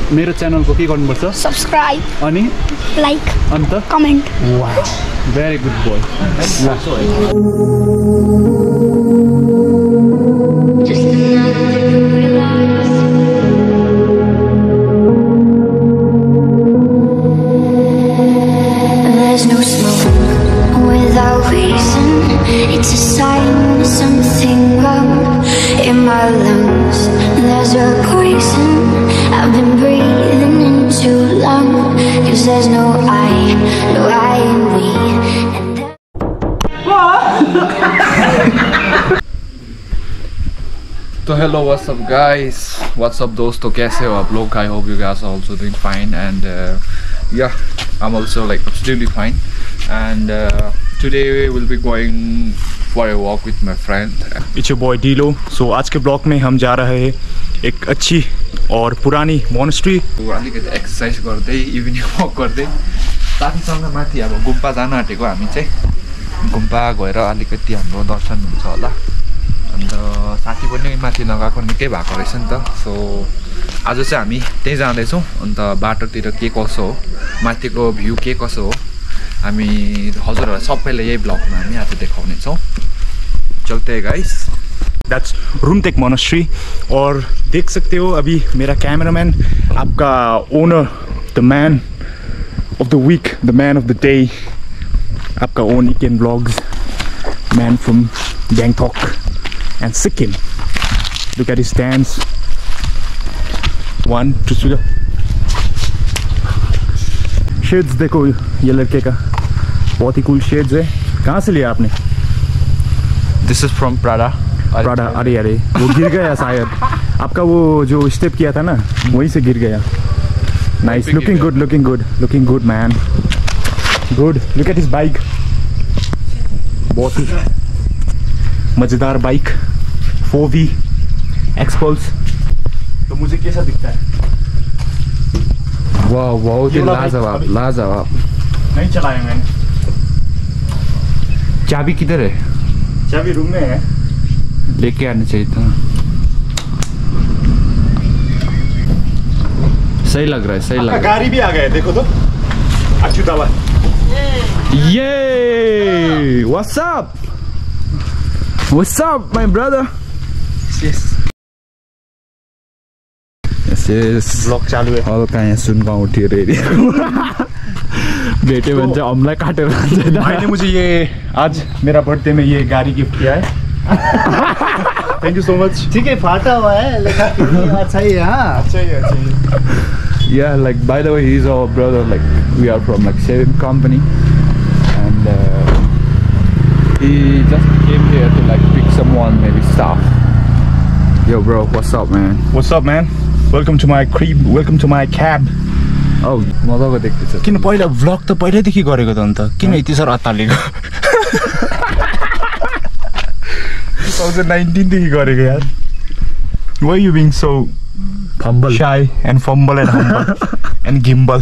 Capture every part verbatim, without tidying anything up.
मेरो च्यानलको के गर्नुपर्छ? सब्स्क्राइब अनि like and comment. Wow very good boy. There's no smoke without reason. It's a sign something wrong in my lungs. There's a poison I've been breathing in too long. Cause there's no I, no I in me. So hello, what's up guys? What's up दोस्तों, कैसे हो आप लोग? I hope you guys are also doing fine, and uh, yeah, I'm also like absolutely fine. And uh, today we'll be going for a walk with my friend. It's your boy Dilo. So आज के blog में हम जा रहे हैं एक अच्छी और पुरानी मोनेस्ट्री। अलिकति एक्सर्साइज गर्दै इभिनिङ वक गर्दै साथीसँग माथि अब गुम्पा जान आँटेको हामी चाहिँ। गुम्पा गएर अलिकति हाम्रो दर्शन हुन्छ होला। अन्त साथी पनि माथि नगएको निकै भएको रहेछ नि त। सो आज चाहिँ हामी त्यहीँ जाँदैछौँ। अन्त बाटोतिर के कसो हो, माथिको भ्यू के कसो हो, हामी हजुरहरूलाई सबैलाई यही ब्लगमा हामी आज देखाउनेछौँ। चलते हैं गाइस। That's Rumtek monastery. और देख सकते हो अभी मेरा कैमरामैन, आपका owner, the man of the week, the man of the day, आपका ओन इकेन vlogs, man from Bangkok and Sikkim. Look at his stance. One, two, three. Shades देखो ये लड़के का, बहुत ही cool shades है। कहाँ से लिया आपने? This is from Prada. Prada। अरे अरे वो गिर गया शायद। आपका वो जो स्टेप किया था ना, वहीं से गिर गया। Nice, looking good, looking good, looking good man. Good. Look at his bike. बहुत ही मजेदार बाइक, फोर वी एक्सपल्स। तो मुझे कैसा दिखता है? वाह बहुत ही लाजवाब लाजवाब। नहीं चलाया मैंने। चाबी किधर है? चाबी रूम में है, लेके आना चाहिए था। सही लग रहा है, सही लग रहा है। गाड़ी भी आ गया है, देखो तो। अच्युतावा। ये what's up? What's up, my brother? Yes. Yes, yes. Vlog चालू है। हल्का यहाँ सुनगा उठियो रे। भेट्यो भने चाहिँ हमलाई काटेर लान्छ। भाइले मुझे ये आज मेरा बर्थडे में ये गाड़ी गिफ्ट किया है। Thank you so much. ठीक है, फाटा हुआ है लेकिन अच्छा ही है। हाँ अच्छा ही है, अच्छा ही है। Yeah, like by the way, he's our brother. Like we are from like same company, and uh, he just came here to like pick someone maybe stuff. Yo bro, what's up man? What's up man? Welcome to my crib, welcome to my cab. Oh, मजाको देख्दैछ। किन पहिला vlog त पहिल्यैदेखि गरेको त अन्त किन यति साह्रो अत्तालेको? twenty nineteen देखि गरेको यार। Why are you being so humble, shy and fumble and humble and gimbal?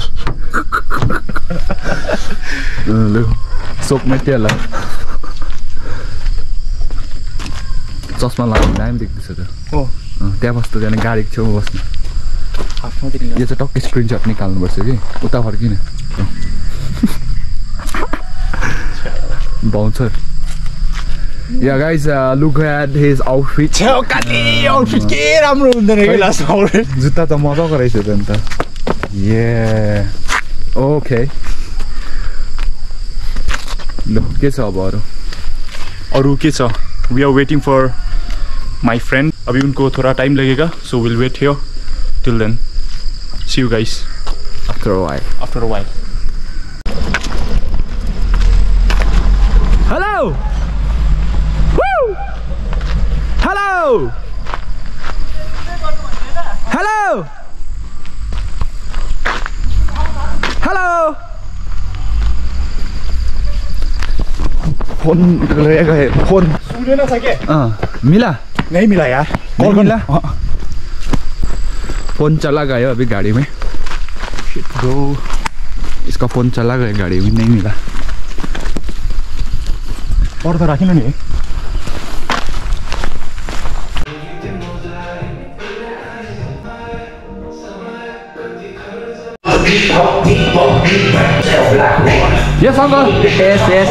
ल सोक माथि होला। चस्मा लगाउनु दामी देख्दैछ त। हो त्यहाँ बस्नु, त्यहाँ गाडीको छेउमा बस्नु। यो चाहिँ टक्कै स्क्रिनसट निकाल्नुपर्छ कि उता फर्किन। Bouncer. Yeah guys, uh, look at his outfit. छेउ कति आउटफिट के राम्रो हुँदैन के लास्ट आउटफिट। जुत्ता त मजाको रहेछ त अन्त। Yeah. Okay. ल के छ अब अरू? अरू के छ? We are waiting for my friend. अभी उनको थोड़ा टाइम लगेगा, so we'll wait here till then. See you guys after a while. After a while. Hello. Woo. Hello. Hello. Hello. Phone लगेगा है फोन। सुनेन छ के? हाँ मिला? नहीं मिला यार। कॉल मिला? फोन चला गया अभी गाड़ी में। दो इसका फोन चला गया गाड़ी में, नहीं मिला। और तो राखिन नि। Yes, uncle. Yes, yes.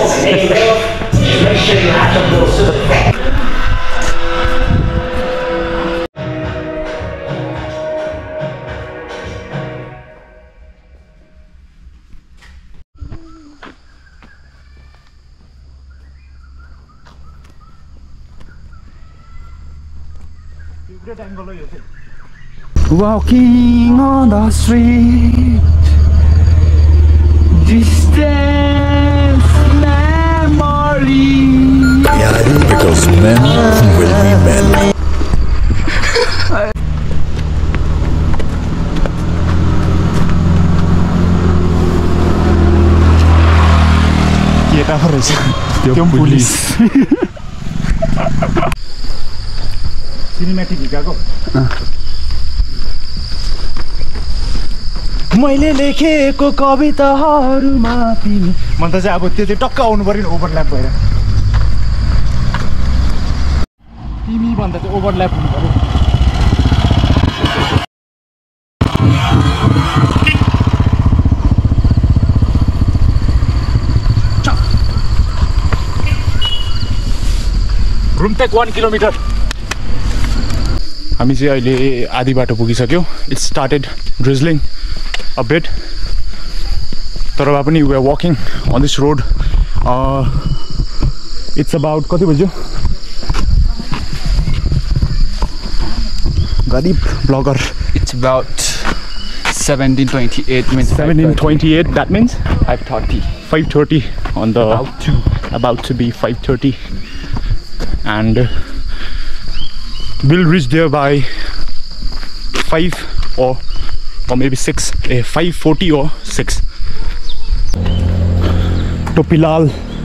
Walking on the street, distant memory. Because men will be men. केटा रहेछ त्यो पुलिस सिनेमेटिक हिँडेको मैले लेखेको कविताहरूमा तिमी मन त चाहिँ अब त्यो चाहिँ टक्क आउनु पर्यो नि ओभरल्याप भएर तिमी भन्दा चाहिँ ओभरल्याप हुनु पर्यो रुमटेक वान किलोमिटर हामी चाहिँ अहिले आधी बाटो पुगिसक्यौँ it's started drizzling a bit तर भए पनि we are walking on this road it's about कति बज्यो गरिब vlogger It's about seventeen twenty-eight means seventeen twenty-eight that means five thirty. five thirty on the About to. about to be five thirty and we'll reach there by five or or maybe six eh, five forty or six Topilal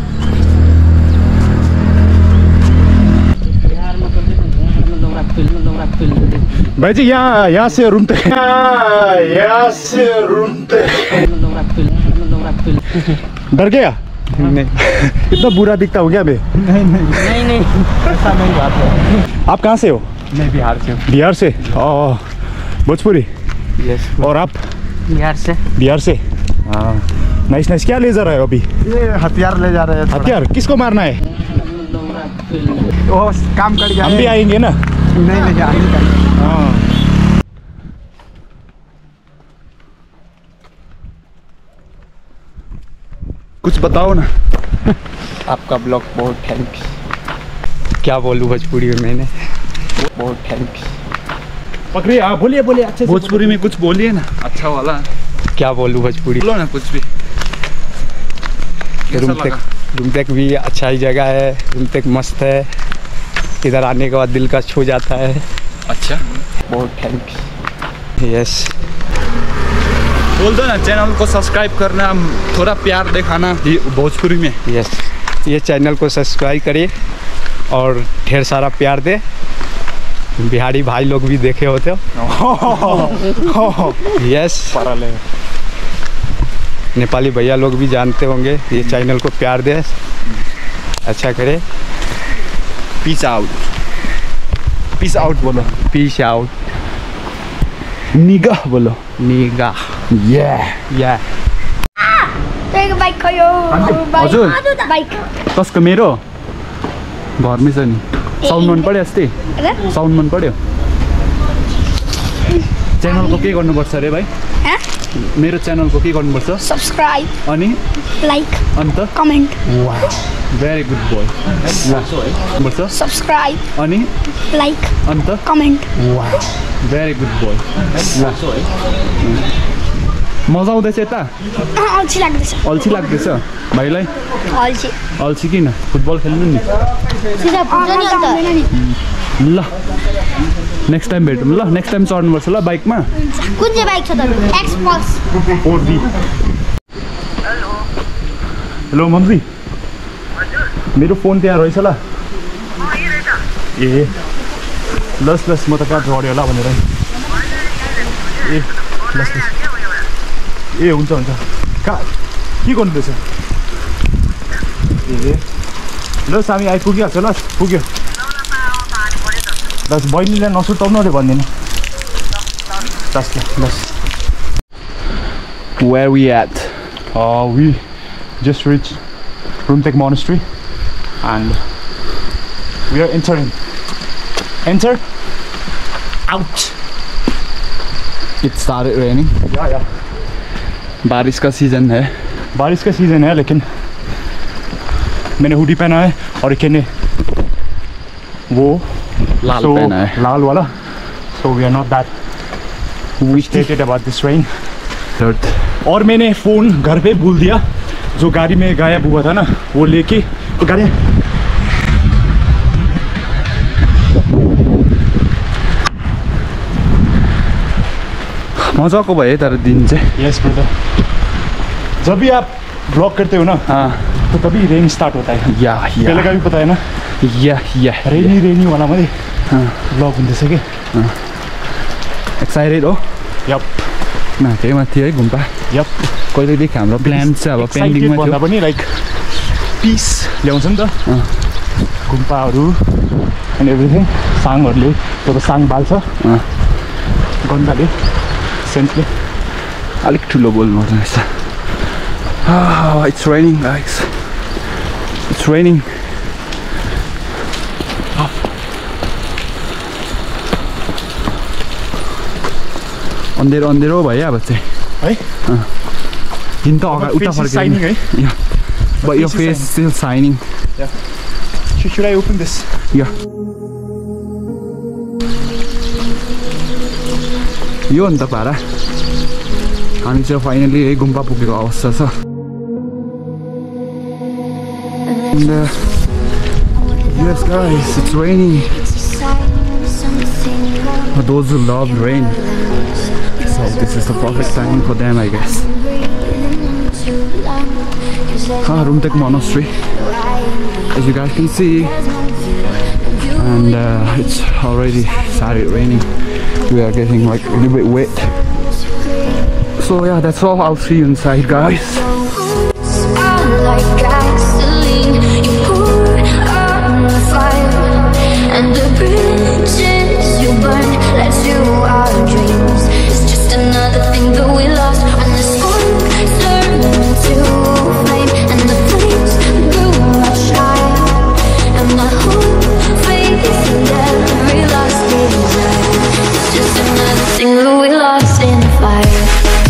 भाई जी यहाँ यहाँ से room तक यहाँ से room तक डर गया नहीं इतना बुरा दिखता हो क्या मैं नहीं नहीं नहीं नहीं ऐसा नहीं बात है आप कहाँ से हो मैं बिहार से हूँ बिहार से ओह भोजपुरी यस और आप बिहार से बिहार से हाँ नाइस नाइस क्या ले जा रहा है अभी ये हथियार ले जा रहे हैं थोड़ा। हथियार किसको मारना है वो काम कर गया हम भी आएंगे ना नहीं नहीं आने का हाँ कुछ बताओ ना आपका ब्लॉग बहुत थैंक्स क्या बोलूँ भोजपुरी में मैंने बहुत थैंक्स पकड़िए हाँ बोलिए बोलिए अच्छे से भोजपुरी में कुछ बोलिए ना अच्छा वाला क्या बोलूँ भोजपुरी बोलो ना कुछ भी कैसा रूम तक लगा? रूम तक भी अच्छा ही जगह है रूम तक मस्त है इधर आने के बाद दिल का छू जाता है अच्छा बहुत थैंक्स यस बोल दो ना चैनल को सब्सक्राइब करना थोड़ा प्यार दिखाना ये भोजपुरी में यस ये चैनल को सब्सक्राइब करिए और ढेर सारा प्यार दे बिहारी भाई लोग भी देखे होते हो यस नेपाली भैया लोग भी जानते होंगे ये चैनल को प्यार दे अच्छा करे पीस आउट पीस आउट बोलो पीस आउट निगाह बोलो निगाह या या त्यही बाइक खयो हजुर बाइक कसको मेरो घरमै छ नि साउन्ड मन पऱ्यो अस्ति साउन्ड मन पऱ्यो च्यानलको के गर्नुपर्छ अरे भाइ मेरो च्यानलको के गर्नुपर्छ सब्सक्राइब अनि like and comment very good boy गर्नुपर्छ सब्सक्राइब अनि like and comment very good boy मजा आउँदैछ यता अल्छी लाग्दैछ अल्छी लाग्दैछ भाइलाई अल्छी अल्छी किन फुटबल खेल्नु नि सिधा पुग्छ नि अन्त ल नेक्स्ट टाइम भेटौँ ल नेक्स्ट टाइम चढ्नुपर्छ ल बाइकमा कुन चाहिँ बाइक छ त XPulse four B hello mummy मेरो फोन त्यहाँ रहेछ ल ए लस लस म त कहाँ झऱ्यो होला भनेर ए लस लस ए हुन्छ हुन्छ कहाँ के गर्नुहुँदैछ ए लस हामी आइपुगिहाल्छ ल पुग्यो लस बहिनीलाई नसुर्ताउनु अरे भनिदिनु लस ल लस Where we at? Uh, we just reached Rumtek Monastery and we are entering. Enter. Out. It started raining. Yeah, yeah. बारिश का सीजन है. बारिश का सीजन है लेकिन मैंने हुडी पहना है और एक ने वो लाल so, पहना है. लाल वाला. So we are not that irritated about this rain. Third. और मैंने फ़ोन घर पे भूल दिया. जो गाड़ी में गायब हुआ था ना वो लेके तो गाड़ी मजाको भयो तर दिन चाहिँ. यस ब्रदर. जब भी आप ब्लॉग करते हो ना हाँ तो तभी रेन स्टार्ट होता है. या पहले का भी पता है ना. या या रेनी रेनी वाला में ब्लॉग हुँदैछ के. एक्साइटेड हो? यप. न त्यही माथि है गुम्पा. यप. कहिलेदेखि हाम्रो प्लान चाहिँ अब पेन्डिङमा भन्दा थियो. पनि लाइक पिस ल्याउँछ नि त गुम्पाहरू एन्ड एभ्रिथिङ. साङहरूले जब साङ बाल्छ गन्धाले सेन्टले. अलिक ठुलो बोल्नु पर्छ रहेछ. It's raining guys. It's raining. अन्धेरो अन्धेरो भयो अब चाहिँ है. दिन त अगाडि उता शाइनिङ है. But your face is still shining. Yeah. Should, should I open this? Yeah. यो अन्त पारा हामी चाहिँ फाइनली है गुम्पा पुगेको अवस्था छ. And uh, yes guys, it's raining. For those who love rain, so this is the perfect time for them, I guess. Ah, Rumtek Monastery, as you guys can see, and uh, it's already started raining. We are getting like a little bit wet. So yeah, that's all. I'll see you inside, guys. And the bridges you burn led to our dreams. It's just another thing that we lost when the spark turned into flame and the flames grew much higher. And my whole faith in every lost desire. It's just another thing that we lost in the fire.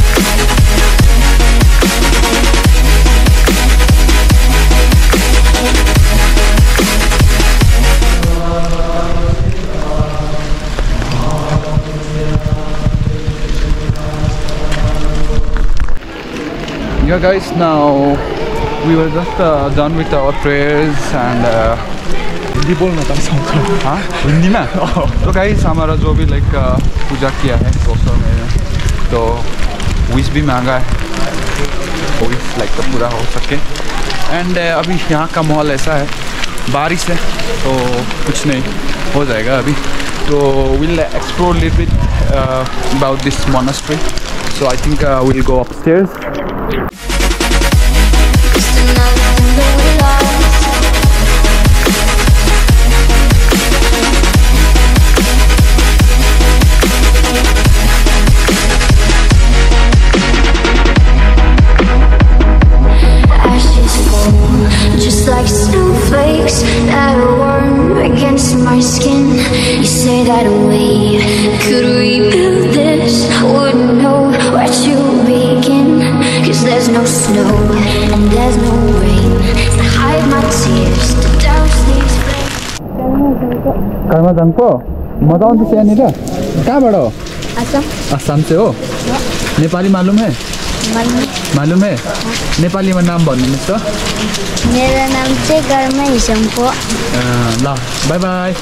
Yeah guys, now we were just uh, done with our prayers and uh, Hindi बोलना था सबको. हाँ हिंदी में. तो guys हमारा जो भी like पूजा किया है दोस्तों में तो विश भी मांगा है. विश लाइक तो पूरा हो सके. एंड uh, अभी यहाँ का माहौल ऐसा है, बारिश है तो कुछ नहीं हो जाएगा अभी. तो we'll explore a little bit uh, about this monastery. So I think uh, we'll go upstairs. Just like snowflakes that warm against my skin. You say that we could rebuild this, wouldn't know where to begin. Cause there's no snow and there's no rain to hide my tears, to douse these flames. Karma Jangpo मजा आउँछ यहाँनिर. कहाँबाट हो? असम. असम से हो? नेपाली मालूम है? मालूम है? नेपाली में नाम भन्नुहोस् त. मेरो नाम चाहिँ गर्मा हिसमको. ल बाय बाय.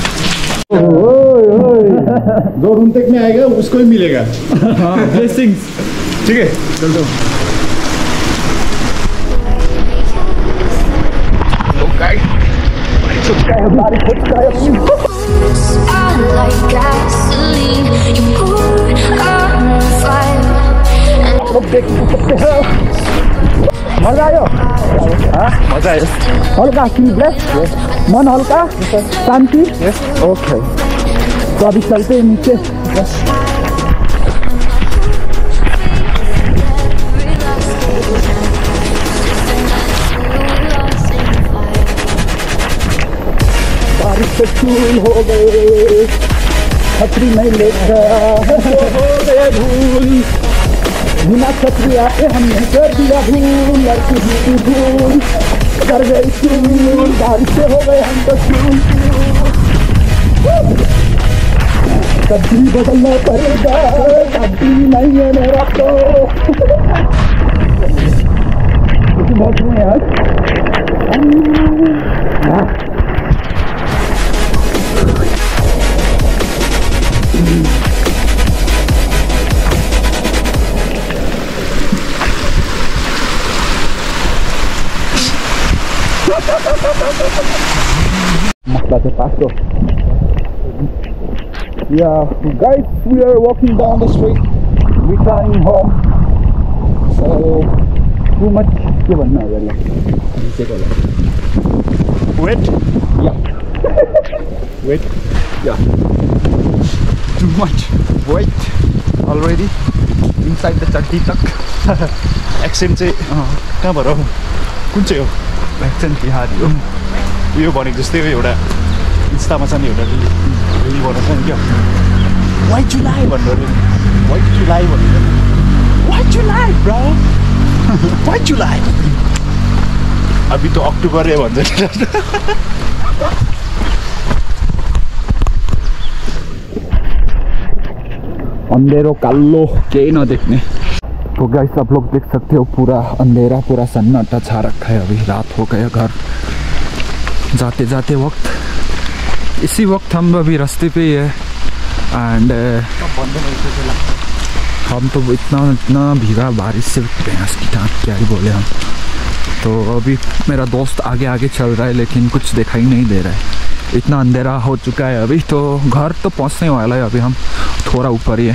जो रुमटेक में आएगा उसको ही मिलेगा. ब्लेसिंग्स. ठीक है चल दो. Like gasoline, you pour on the fire. मजा आयो. मजा आयो. हल्का ब्लेस. मन हल्का शांति. ओके तो अभी चलते हैं नीचे. भूल हो गए, छतरी नहीं लेकर हो गए भूल, बिना छतरी आके हमने कर दिया भूल, लड़की की भूल कर गई चूल, बारिश से हो गए हम तो चूल। छतरी बदलना पड़ेगा, छतरी नहीं है मेरा तो बहुत में यार। मसला से पास दो। Yeah, guys, we are walking down the street, returning home. So, too much. के बनना है यार, नीचे को ला। Wet? Yeah. Wet? Yeah. Too much wet already inside the chatti tak. Accent चाहिँ कहाँबाट हो? कुन चाहिँ हो? Accent बिहारी हो। यो भनेको जस्तै हो एउटा इन्स्टामा छ नि एउटा रिल बनाउँछ नि क्या, Why July भन्नु अरे, Why July भन्नु, Why July bro, Why July, अभी तो अक्टोबर है भन्छ। अंधेरो कालो केही नदेख्ने। तो गाइस आप लोग देख सकते हो पूरा अंधेरा, पूरा सन्नाटा छा रखा है, अभी रात हो गया। घर जाते जाते वक्त, इसी वक्त हम अभी रास्ते पे ही है एंड हम तो इतना इतना भीगा बारिश से भैंस की टांग क्या ही बोले हम। तो अभी मेरा दोस्त आगे आगे चल रहा है लेकिन कुछ दिखाई नहीं दे रहा है, इतना अंधेरा हो चुका है अभी। तो घर तो पहुंचने वाला है, अभी हम थोड़ा ऊपर ही है।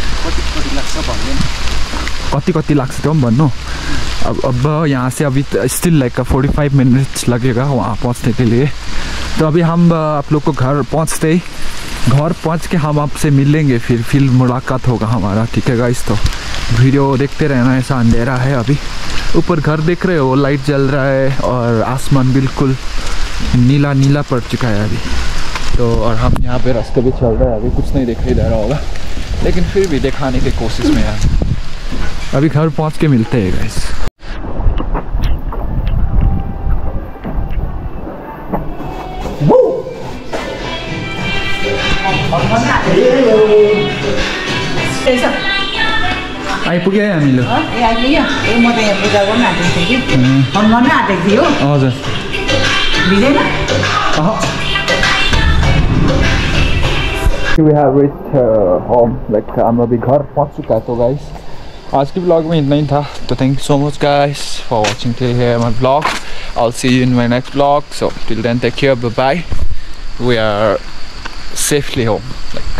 कति कति लाग्छ त्यो पनि भन्नु। अब अब यहाँ से अभी still like forty five minutes लगेगा वहाँ पहुँचने के लिए। तो अभी हम आप लोग को घर पहुँचते ही, घर पहुँच के हम आपसे मिलेंगे, फिर फिर मुलाकात होगा हमारा, ठीक है गाइस। तो वीडियो देखते रहना, ऐसा अंधेरा है अभी। ऊपर घर देख रहे हो, लाइट जल रहा है और आसमान बिल्कुल नीला नीला पड़ चुका है अभी। तो और हम यहाँ पे रास्ते पे चल रहे हैं, अभी कुछ नहीं दिखाई दे रहा होगा लेकिन फिर भी दिखाने की कोशिश में यार। अभी घर पहुँच के मिलते हैं गाइस। आइपुग्यो है हामीले। ए आइपुग्यो। ए म त यहाँ पूजा गर्न आँटेको थिएँ कि फोन गर्न आँटेको थिएँ हो। हजुर भिजेन? We have reached uh, home, like हम अभी घर पहुँच चुका है। तो गाइस आज के ब्लॉग में इतना ही था। तो thank you so much guys for watching till here my blog. I'll see you in my next vlog. So till then, take care, bye bye. We are safely home. Like